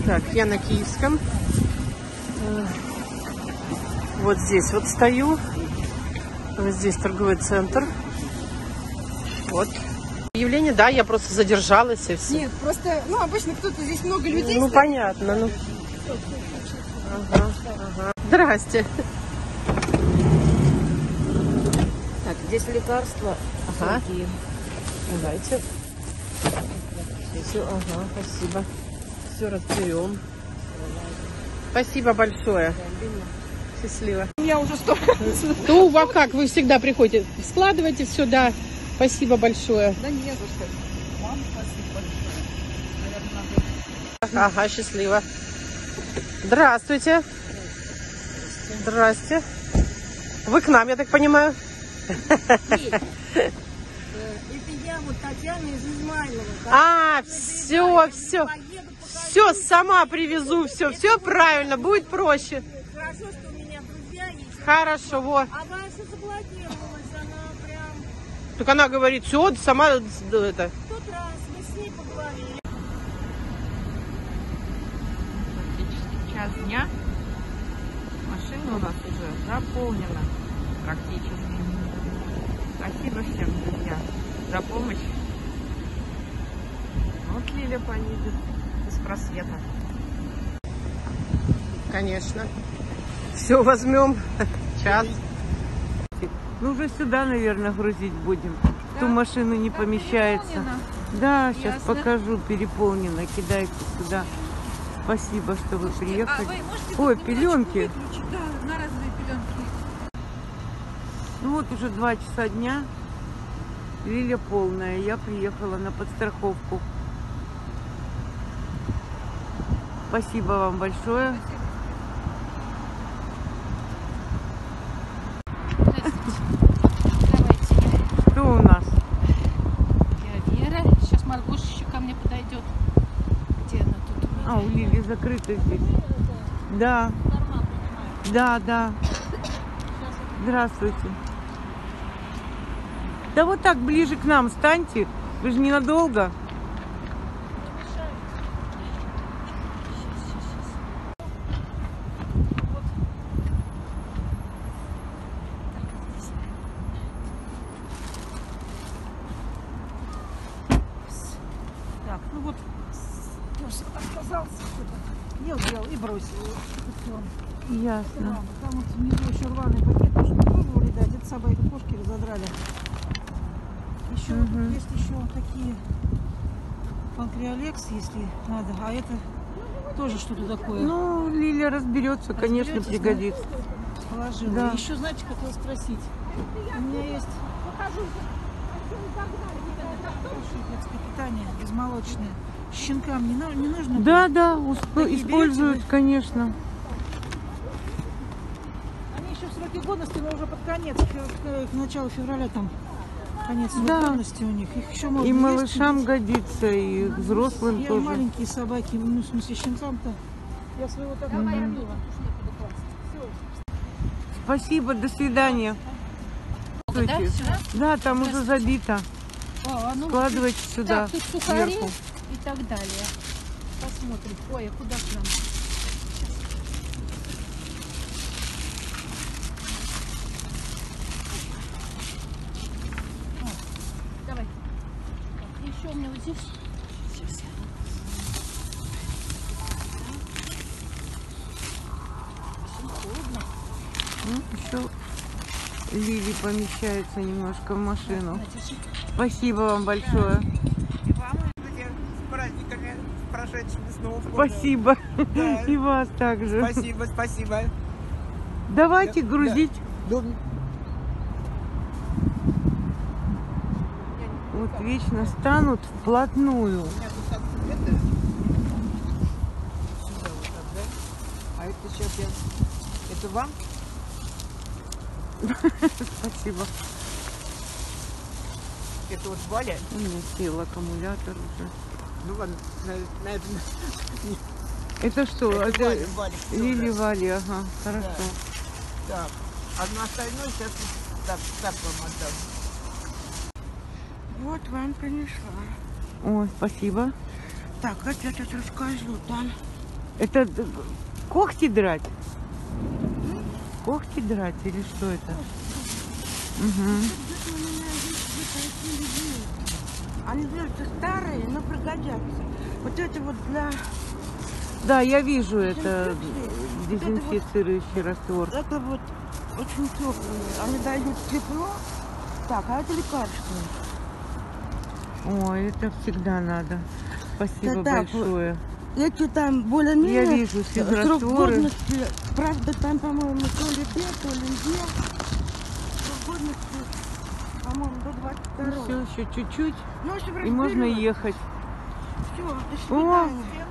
Так, я на Киевском. Вот здесь вот стою. Вот здесь торговый центр. Вот. Объявление, да, я просто задержалась и все. Нет, просто, ну, обычно кто-то, здесь много людей. Ну, понятно, ну. Ага, ага. Здрасте. Так, здесь лекарства. Ага. Давайте. Все, ага, спасибо. Все разберем. Спасибо большое. Счастливо. Я уже 100 раз. Ну, а как вы всегда приходите? Складывайте все, да. Спасибо большое. Да не за что. Вам спасибо большое. Ага, счастливо. Здравствуйте. Здрасте. Вы к нам, я так понимаю? Это я, вот Татьяна из Измайлова. А, все. Все, сама привезу, все правильно, будет проще. Хорошо, что у меня друзья есть. Хорошо, вот. А ваша заблокировалась, она прям... Так она говорит, все, сама это. В тот раз мы с ней поговорили. Практически час дня. Машина у нас уже заполнена практически. Спасибо всем, друзья, за помощь. Вот Лиля поедет из Просвета. Конечно. Все возьмем. Час. Ну, уже сюда, наверное, грузить будем. В ту машину не помещается. Да, сейчас покажу. Переполнено. Кидайте сюда. Спасибо, что вы приехали. Ой, пеленки. Да, одноразовые пеленки. Ну вот уже 2 часа дня. Лиля полная. Я приехала на подстраховку. Спасибо вам большое. Что у нас? Я Вера. Сейчас Маргоша еще ко мне подойдет. Где она тут у меня? А, у Лили закрыто здесь. Да. Да. Здравствуйте. Да вот так ближе к нам станьте. Вы же ненадолго. Так, ну вот, отказался, делал и бросил. Ясно. Там вот внизу еще рваный пакет, тоже не пробовали дать, это собаки кошки разодрали. Еще есть еще такие панкреолекс, если надо, а это тоже что-то такое. Ну, Лиля разберется, конечно, Разберетесь, пригодится. Положила. Да. Еще, знаете, хотела спросить. У меня есть детское питание безмолочное. Щенкам не нужно? Да, Такие используют, берете? конечно. Они еще в сроке годности, но уже под конец, к началу февраля там конец срока Да. годности у них. Их еще можно И есть, малышам годится, и взрослым я тоже. маленькие собаки, ну, в смысле, щенкам-то. Я своего так накормила. Спасибо, до свидания. Да, всё? Да, там уже забито. Ну, Складывайте сюда, так, тут сухари сверху. и так далее. Посмотрим. Ой, а куда к нам? Давай. Еще у меня вот здесь. Сейчас я. Очень холодно. Ну, еще Лили помещается немножко в машину. Спасибо вам большое. И вам, с праздниками, с прошедшими, с Новым годом. Спасибо. Да. И вас также. Спасибо. Давайте Да. грузить. Да. Вот вечно станут вплотную. У меня тут так это... Сюда вот так, да? А это сейчас я... Это вам? Спасибо. Это вот Валя? У меня сел аккумулятор уже. Ну ладно, на этом... Это что? Это Это Валя, всё, Лили да. Вали, ага, хорошо. Так, а на остальное сейчас так вам отдам. Вот вам принесла. Ой, спасибо. Так, вот этот расскажу там. Это когти драть? Когти драть или что это? Угу. Они кажется старые, но пригодятся. Вот это вот для... Да, я вижу, это дезинфицирующий раствор. Это вот очень теплые. Они дают тепло. Так, а это лекарство. Ой, это всегда надо. Спасибо Да, так, большое. Эти там более-менее... Я вижу срок физрастворы. годности. Правда, там, по-моему, то ли Д, то ли Е. Срок годности, по-моему, до 22. Все, еще чуть-чуть, Ну, в общем, и можно разберем. ехать. Все, до О! свидания.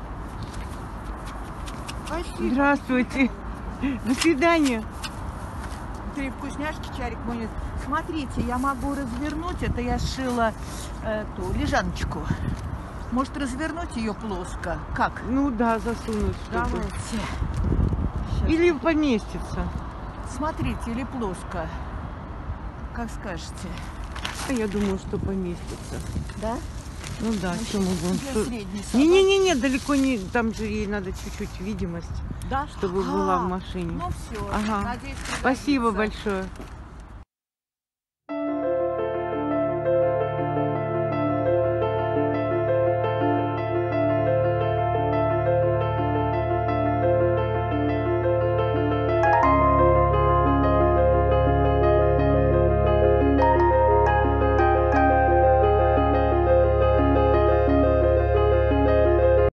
Спасибо. Здравствуйте. До свидания. Три вкусняшки, Чарик мой. Смотрите, я могу развернуть. Это я сшила эту лежаночку. Может развернуть ее плоско? Как? Ну да, засунуть что-то. Давайте. Щас. Или поместится. Смотрите, или плоско. Как скажете. А я думаю, что поместится. Да? Ну да, что мы будем... Для что- средней собаки. Не-не-не, далеко не... Там же ей надо чуть-чуть видимость, Да? чтобы была в машине. Ну все. Ага. Надеюсь, Спасибо пригодится. большое.